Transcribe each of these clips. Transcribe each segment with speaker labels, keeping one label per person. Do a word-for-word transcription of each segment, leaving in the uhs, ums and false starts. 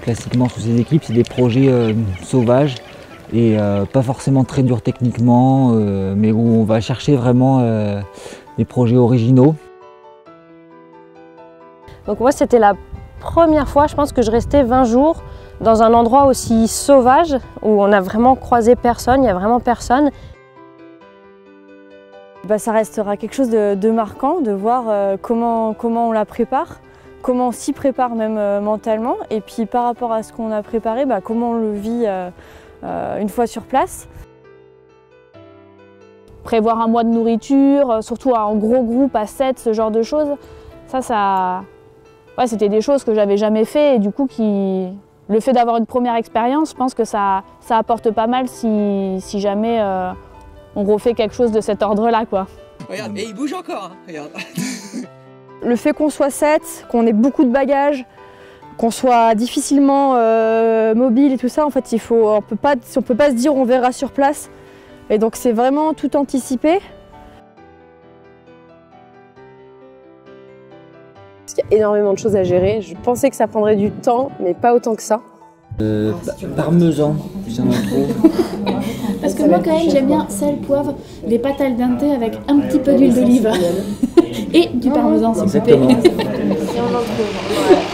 Speaker 1: classiquement sous ces équipes, c'est des projets euh, sauvages et euh, pas forcément très durs techniquement, euh, mais où on va chercher vraiment euh, des projets originaux.
Speaker 2: Donc moi, c'était la première fois, je pense, que je restais vingt jours dans un endroit aussi sauvage, où on a vraiment croisé personne, il n'y a vraiment personne.
Speaker 3: Bah, ça restera quelque chose de, de marquant, de voir euh, comment, comment on la prépare, comment on s'y prépare même euh, mentalement, et puis par rapport à ce qu'on a préparé, bah, comment on le vit euh, euh, une fois sur place.
Speaker 4: Prévoir un mois de nourriture, surtout en gros groupe à sept, ce genre de choses, ça, ça... Ouais, c'était des choses que j'avais jamais fait et du coup, qui... le fait d'avoir une première expérience, je pense que ça, ça apporte pas mal si, si jamais euh, on refait quelque chose de cet ordre-là, quoi.
Speaker 5: Regarde, et il bouge encore, hein. Regarde.
Speaker 3: Le fait qu'on soit sept, qu'on ait beaucoup de bagages, qu'on soit difficilement euh, mobile et tout ça, en fait, il faut, on peut pas, on peut pas se dire on verra sur place. Et donc c'est vraiment tout anticipé.
Speaker 6: Il y a énormément de choses à gérer. Je pensais que ça prendrait du temps, mais pas autant que ça.
Speaker 1: Euh, parmesan, si on en trouve.
Speaker 7: Parce que moi, quand même, j'aime bien sel, poivre, des pâtes al dente avec un petit peu d'huile d'olive. Et du parmesan, s'il vous plaît.
Speaker 6: Et on en trouve. Ouais.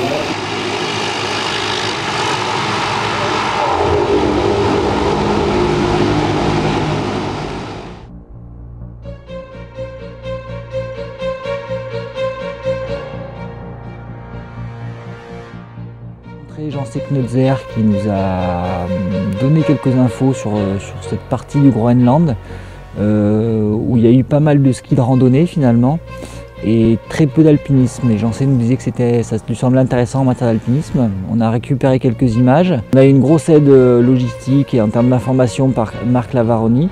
Speaker 1: Jean-Sek Notzer qui nous a donné quelques infos sur, sur cette partie du Groenland euh, où il y a eu pas mal de ski de randonnée finalement et très peu d'alpinisme. Et Jean-Sek nous disait que c'était, ça lui semblait intéressant en matière d'alpinisme. On a récupéré quelques images. On a eu une grosse aide logistique et en termes d'information par Marc Lavaroni.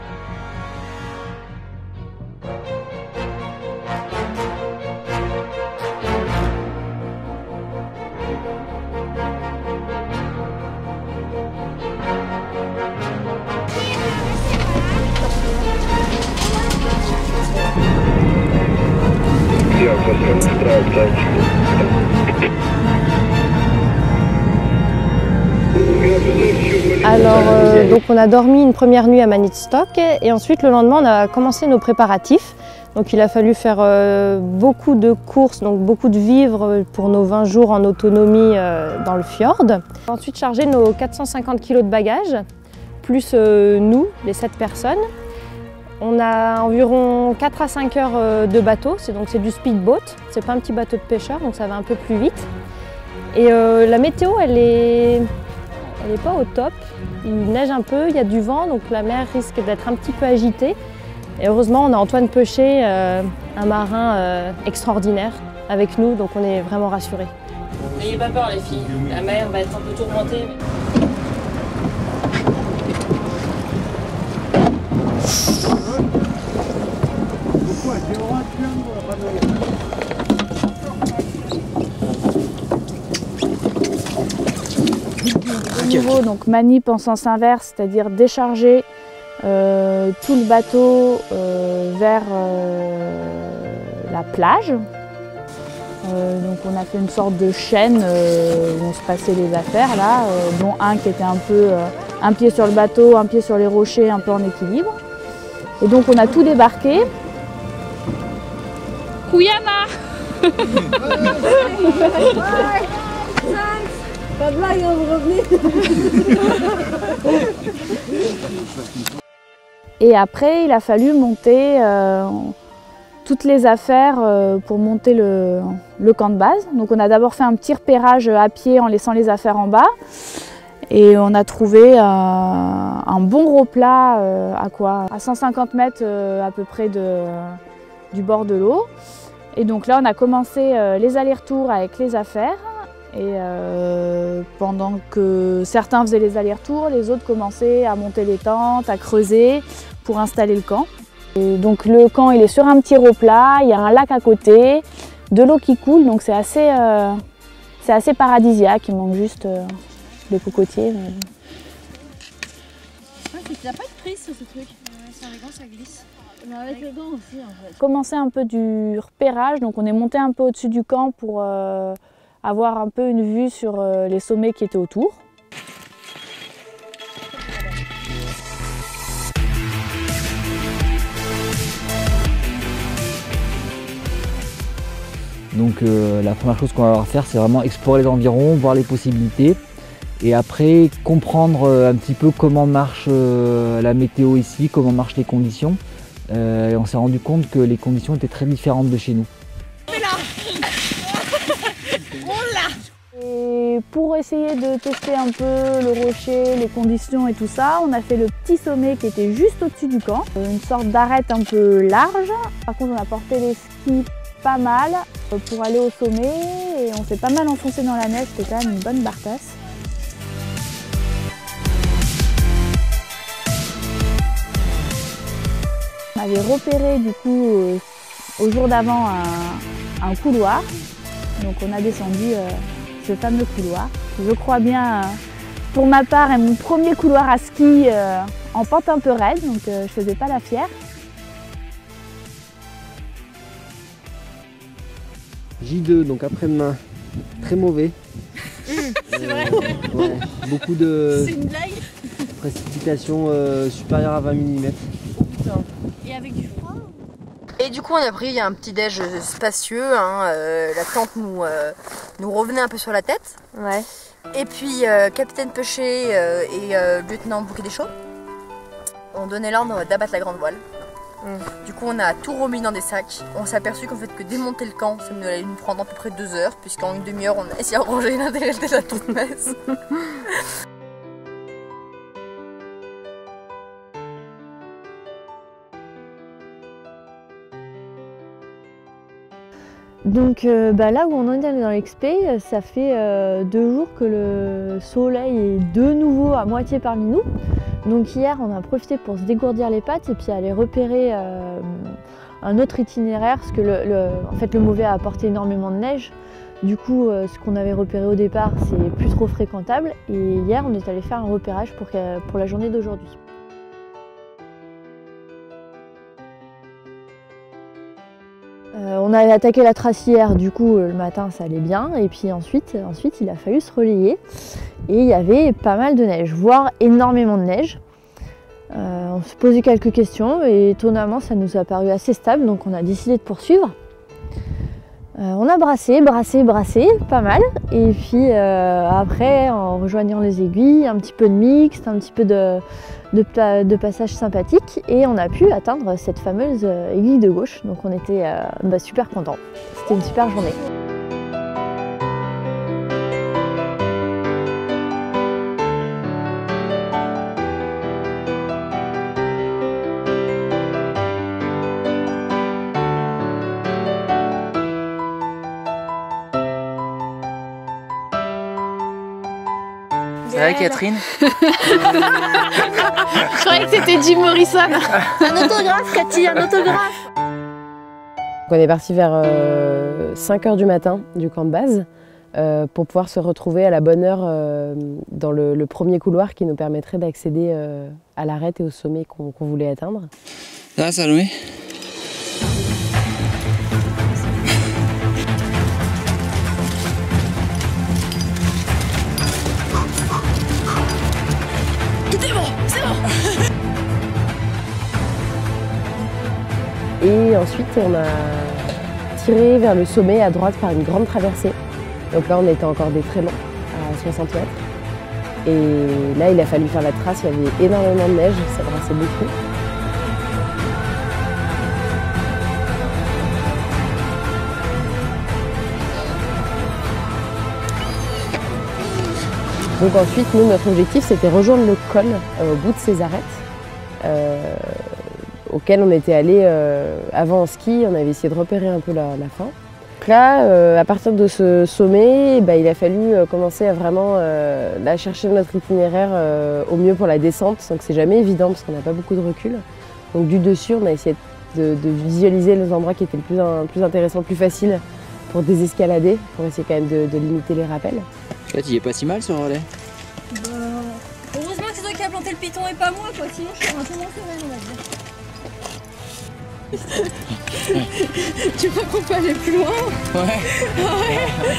Speaker 2: Alors, euh, donc on a dormi une première nuit à Maniitsoq et ensuite le lendemain on a commencé nos préparatifs. Donc il a fallu faire euh, beaucoup de courses, donc beaucoup de vivres pour nos vingt jours en autonomie euh, dans le fjord. Ensuite charger nos quatre cent cinquante kilos de bagages, plus euh, nous, les sept personnes. On a environ quatre à cinq heures euh, de bateau, c'est donc c'est du speedboat, c'est pas un petit bateau de pêcheur donc ça va un peu plus vite. Et euh, la météo elle est... Elle n'est pas au top, il neige un peu, il y a du vent, donc la mer risque d'être un petit peu agitée. Et heureusement, on a Antoine Pechet, euh, un marin euh, extraordinaire, avec nous, donc on est vraiment rassurés.
Speaker 8: N'ayez pas peur les filles, la mer va être un peu tourmentée.
Speaker 4: Au niveau donc manip en sens inverse, c'est-à-dire décharger euh, tout le bateau euh, vers euh, la plage. Euh, donc on a fait une sorte de chaîne euh, où on se passait les affaires là, euh, dont un qui était un peu euh, un pied sur le bateau, un pied sur les rochers, un peu en équilibre. Et donc on a tout débarqué. Kuyama.
Speaker 3: Pas de blague, hein, vous revenez.
Speaker 4: Et après, il a fallu monter euh, toutes les affaires euh, pour monter le, le camp de base. Donc on a d'abord fait un petit repérage à pied en laissant les affaires en bas. Et on a trouvé euh, un bon gros plat euh, à quoi à cent cinquante mètres euh, à peu près de, du bord de l'eau. Et donc là, on a commencé euh, les allers-retours avec les affaires. Et euh, pendant que certains faisaient les allers-retours, les autres commençaient à monter les tentes, à creuser pour installer le camp. Et donc le camp il est sur un petit replat, il y a un lac à côté, de l'eau qui coule, donc c'est assez, euh, c'est assez paradisiaque, il manque juste euh, les cocotiers. Mais...
Speaker 7: Ouais, il n'y a pas de prise sur ce truc, ouais, sur les gants ça glisse. Mais avec les gants aussi en fait.
Speaker 4: Commencer un peu du repérage, donc on est monté un peu au-dessus du camp pour... Euh, avoir un peu une vue sur euh, les sommets qui étaient autour.
Speaker 1: Donc euh, la première chose qu'on va avoir à faire, c'est vraiment explorer les environs, voir les possibilités et après comprendre euh, un petit peu comment marche euh, la météo ici, comment marchent les conditions. Euh, et on s'est rendu compte que les conditions étaient très différentes de chez nous.
Speaker 4: Et pour essayer de tester un peu le rocher, les conditions et tout ça, on a fait le petit sommet qui était juste au-dessus du camp, une sorte d'arête un peu large. Par contre, on a porté les skis pas mal pour aller au sommet et on s'est pas mal enfoncé dans la neige, c'était quand même une bonne bartasse. On avait repéré du coup euh, au jour d'avant un, un couloir, donc on a descendu euh, ce fameux couloir. Je crois bien, euh, pour ma part, est mon premier couloir à ski euh, en pente un peu raide, donc euh, je faisais pas la fière.
Speaker 9: J deux, donc après-demain, très mauvais.
Speaker 8: C'est
Speaker 9: euh,
Speaker 8: vrai.
Speaker 9: Ouais, beaucoup de
Speaker 8: C'est une blague.
Speaker 9: précipitations euh, supérieures à vingt millimètres.
Speaker 8: Et avec du froid.
Speaker 10: Et du coup on a pris un petit déj spacieux, hein, euh, la tente nous, euh, nous revenait un peu sur la tête.
Speaker 6: Ouais.
Speaker 10: Et puis euh, capitaine Pêcher euh, et euh, lieutenant Bouquet des Chauds ont donné l'ordre d'abattre la grande voile. Mm. Du coup on a tout remis dans des sacs. On s'est aperçu qu'en fait que démonter le camp ça nous allait nous prendre à peu près deux heures, puisqu'en une demi-heure on a essayé de ranger l'intégralité de la tour de messe.
Speaker 3: Donc euh, bah là où on en est dans l'expé, ça fait euh, deux jours que le soleil est de nouveau à moitié parmi nous. Donc hier on a profité pour se dégourdir les pattes et puis aller repérer euh, un autre itinéraire parce que le, le, en fait, le Mauvais a apporté énormément de neige. Du coup euh, ce qu'on avait repéré au départ c'est plus trop fréquentable et hier on est allé faire un repérage pour, pour la journée d'aujourd'hui. Euh, on avait attaqué la trace hier, du coup le matin ça allait bien et puis ensuite, ensuite il a fallu se relayer et il y avait pas mal de neige, voire énormément de neige. Euh, on se posait quelques questions et étonnamment ça nous a paru assez stable donc on a décidé de poursuivre. Euh, on a brassé, brassé, brassé, pas mal et puis euh, après en rejoignant les aiguilles, un petit peu de mixte, un petit peu de, de, de passage sympathique et on a pu atteindre cette fameuse aiguille de gauche donc on était euh, bah, super contents, c'était une super journée.
Speaker 5: C'est vrai, Catherine?
Speaker 7: Je croyais que c'était Jim Morrison.
Speaker 3: Un autographe, Cathy, un autographe.
Speaker 6: On est parti vers euh, cinq heures du matin du camp de base euh, pour pouvoir se retrouver à la bonne heure euh, dans le, le premier couloir qui nous permettrait d'accéder euh, à l'arête et au sommet qu'on qu'on voulait atteindre.
Speaker 5: Ça va, Salomé?
Speaker 6: Et ensuite, on a tiré vers le sommet à droite par une grande traversée. Donc là, on était encore des très longs, à soixante mètres. Et là, il a fallu faire la trace, il y avait énormément de neige, ça brassait beaucoup. Donc ensuite, nous, notre objectif, c'était rejoindre le col euh, au bout de ces arêtes. Euh, auquel on était allé euh, avant en ski, on avait essayé de repérer un peu la, la fin. Donc là, euh, à partir de ce sommet, bah, il a fallu euh, commencer à vraiment euh, là, chercher notre itinéraire euh, au mieux pour la descente, donc c'est jamais évident parce qu'on n'a pas beaucoup de recul. Donc du dessus, on a essayé de, de visualiser les endroits qui étaient le plus, un, plus intéressants, le plus faciles pour désescalader, pour essayer quand même de, de limiter les rappels.
Speaker 5: Là, tu y es pas si mal ce relais.
Speaker 8: Bah, heureusement que c'est toi qui as planté le piton et pas moi, quoi. Sinon, je serais un peu moins sereine, on va dire.
Speaker 3: Tu crois qu'on peut aller plus loin?
Speaker 5: Ouais.
Speaker 3: Ah ouais.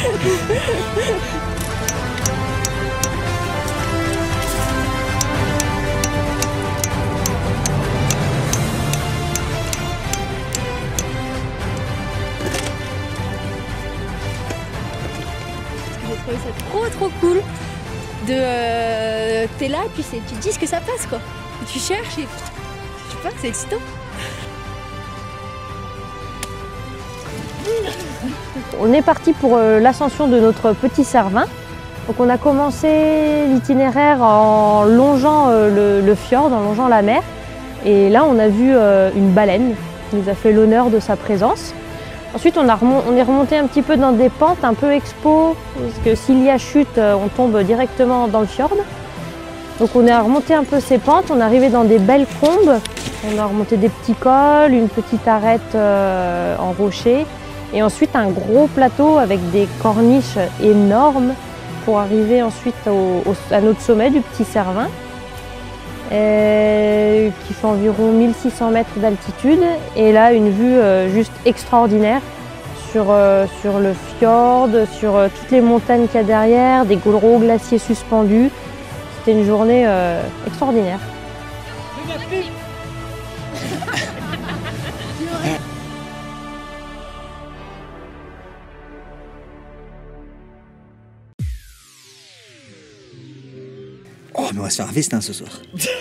Speaker 11: J'ai trouvé ça trop trop cool de euh, t'es là puis tu te dis ce que ça passe quoi. Et tu cherches et je sais pas, c'est excitant.
Speaker 2: On est parti pour euh, l'ascension de notre petit Cervin. Donc on a commencé l'itinéraire en longeant euh, le, le fjord, en longeant la mer. Et là on a vu euh, une baleine qui nous a fait l'honneur de sa présence. Ensuite on, a on est remonté un petit peu dans des pentes un peu expo, parce que s'il y a chute, on tombe directement dans le fjord. Donc on est remonté un peu ces pentes, on est arrivé dans des belles combes. On a remonté des petits cols, une petite arête euh, en rocher. Et ensuite un gros plateau avec des corniches énormes pour arriver ensuite au, au, à notre sommet du petit Cervin, et qui fait environ mille six cents mètres d'altitude. Et là une vue euh, juste extraordinaire sur, euh, sur le fjord, sur euh, toutes les montagnes qu'il y a derrière, des gros glaciers suspendus. C'était une journée euh, extraordinaire.
Speaker 5: Oh, mais on va se faire un festin ce soir.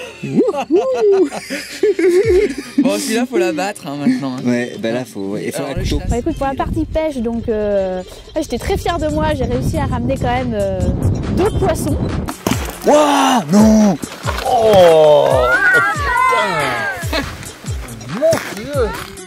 Speaker 5: Bon, celui-là, faut la battre hein, maintenant. Hein. Ouais, bah là, faut. Il faut un couteau.
Speaker 4: Bah, écoute, pour la partie pêche, donc euh, j'étais très fière de moi. J'ai réussi à ramener quand même euh, deux poissons.
Speaker 5: Waouh, non. Oh, oh putain. Mon Dieu.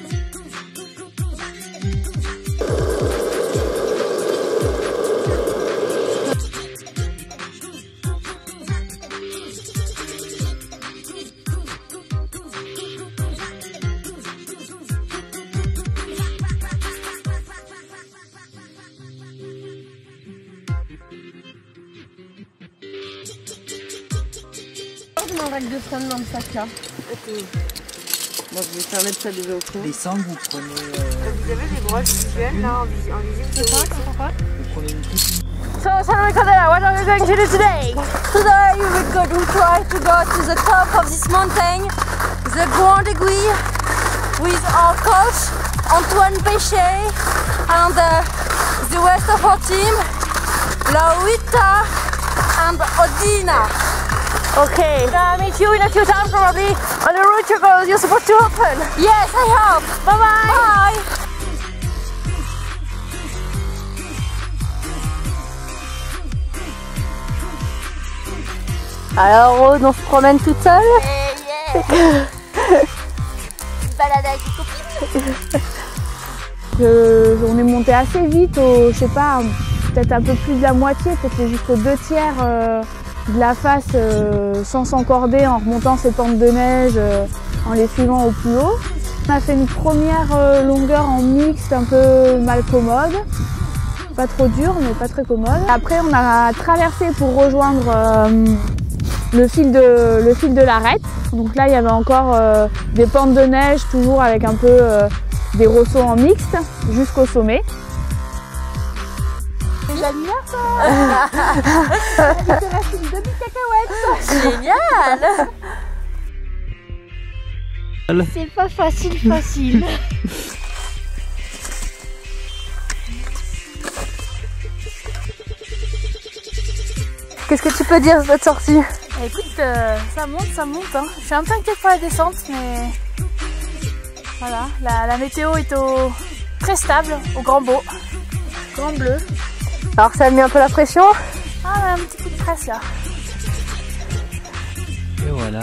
Speaker 3: Un rack de frein dans le sac là. Okay. Bon, je vais faire mettre ça déjà au fond.
Speaker 5: Les sangs, vous prenez. Euh...
Speaker 3: Vous avez les broches visuelles là en visible, c'est ça?
Speaker 5: Vous prenez une coupe.
Speaker 3: So, San Ricardella, what are we going to do today?
Speaker 10: Today we go we try to go to the top of this mountain, the Grand Aiguille, with our coach Antoine Péchet and uh, the rest of our team, Laurita and Odina.
Speaker 3: Okay.
Speaker 10: I'll meet you in a few times probably on the route you're, going, you're supposed to open. Yes, I hope. Bye bye. Bye.
Speaker 3: Alors Rose, on se promène toute seule?
Speaker 10: Yeah, yeah. Balade avec les copines.
Speaker 4: Je, on est monté assez vite, au, je sais pas, peut-être un peu plus de la moitié, peut-être jusqu'aux deux tiers euh, de la face euh, sans s'encorder en remontant ces pentes de neige, euh, en les suivant au plus haut. On a fait une première euh, longueur en mixte un peu mal commode, pas trop dure mais pas très commode. Après on a traversé pour rejoindre euh, le fil de, le fil de l'arête. Donc là il y avait encore euh, des pentes de neige, toujours avec un peu euh, des ressauts en mixte jusqu'au sommet.
Speaker 10: J'admire ça. Il te reste une demi-cacahuète. Génial.
Speaker 7: C'est pas facile, facile.
Speaker 3: Qu'est-ce que tu peux dire de cette sortie?
Speaker 4: Écoute, euh, ça monte, ça monte. Hein. Je suis un peu inquiète pour la descente, mais voilà, la, la météo est au... très stable, au grand beau, grand bleu.
Speaker 3: Alors ça a mis un peu la pression?
Speaker 4: Ah, un petit coup de presse là.
Speaker 1: Et voilà,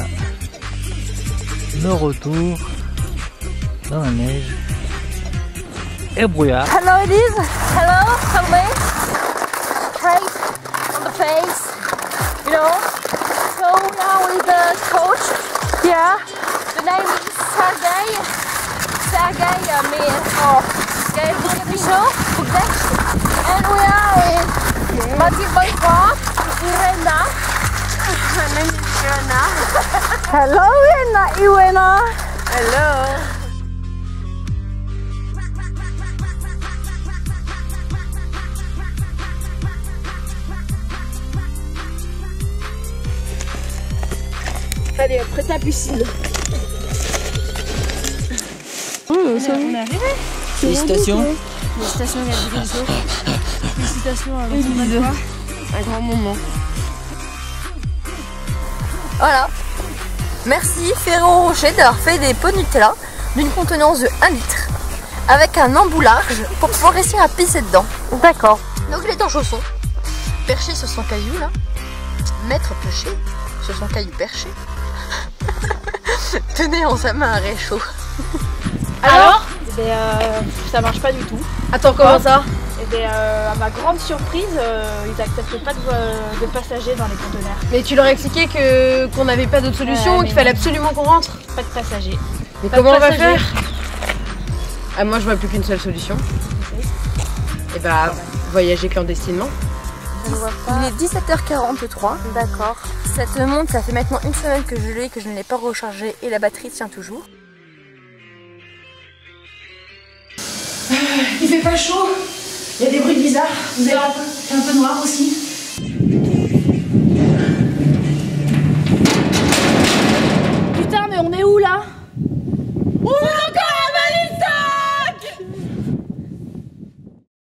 Speaker 1: le retour dans la neige et brouillard.
Speaker 10: Hello Elise. Hello, hello. Straight on the face. You know. So now with the coach.
Speaker 3: Yeah.
Speaker 10: The name is Sergey. Sergey, uh, me. Oh, Sergey Bouchot. And we are in Martin Boyfort, Irena. Her name is Irena.
Speaker 3: Hello Irena. Irena.
Speaker 10: Hello.
Speaker 3: Allez, après ta piscine.
Speaker 2: Oh, ça
Speaker 3: on est arrivé.
Speaker 5: Félicitations.
Speaker 3: Félicitations Gabriel. Félicitations à Vincent. Un grand moment.
Speaker 10: Voilà. Merci Ferrero Rocher d'avoir fait des pots Nutella d'une contenance de un litre avec un embout large pour pouvoir réussir à pisser dedans.
Speaker 2: D'accord.
Speaker 10: Donc il est en chaussons, perché sur son caillou là, maître pêché sur son caillou perché, tenez en sa main un réchaud.
Speaker 4: Alors eh bien, euh, ça marche pas du tout.
Speaker 3: Attends, comment ça?
Speaker 4: Eh bien, euh, à ma grande surprise, euh, ils acceptent pas de, euh, de passagers dans les conteneurs.
Speaker 3: Mais tu leur as expliqué que qu'on n'avait pas d'autre solution,
Speaker 4: Ouais,
Speaker 3: qu'il fallait absolument qu'on rentre.
Speaker 4: Pas de passagers.
Speaker 3: Mais
Speaker 4: Pas
Speaker 3: comment
Speaker 4: de
Speaker 3: on va
Speaker 4: passagers.
Speaker 3: faire? Ah, moi je vois plus qu'une seule solution. Et bah voyager clandestinement.
Speaker 10: Il est dix-sept heures quarante-trois.
Speaker 2: D'accord.
Speaker 10: Cette montre, ça fait maintenant une semaine que je l'ai, que je ne l'ai pas rechargée et la batterie tient toujours.
Speaker 7: Il fait pas chaud, il y a des bruits bizarres, vous avez un peu, c'est un peu noir aussi.